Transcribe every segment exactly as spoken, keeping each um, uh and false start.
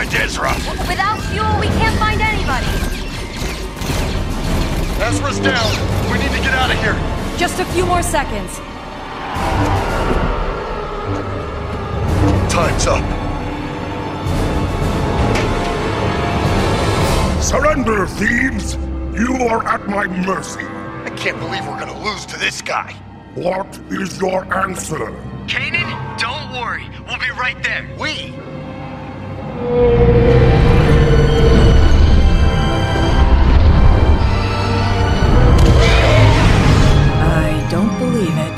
find Ezra. Without fuel, we can't find anybody. Ezra's down. We need to get out of here. Just a few more seconds. Time's up. Surrender, thieves! You are at my mercy. I can't believe we're gonna lose to this guy. What is your answer? Kanan, don't worry. We'll be right there. We? I don't believe it.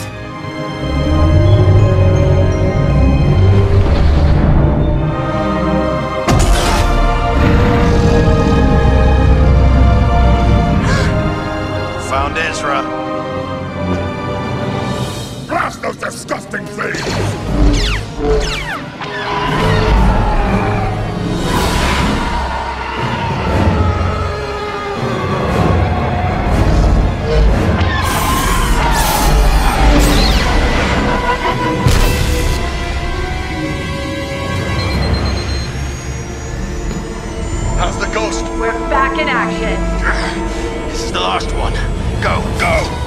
Found Ezra. Blast those disgusting things! How's the ghost? We're back in action. This is the last one. Go, go!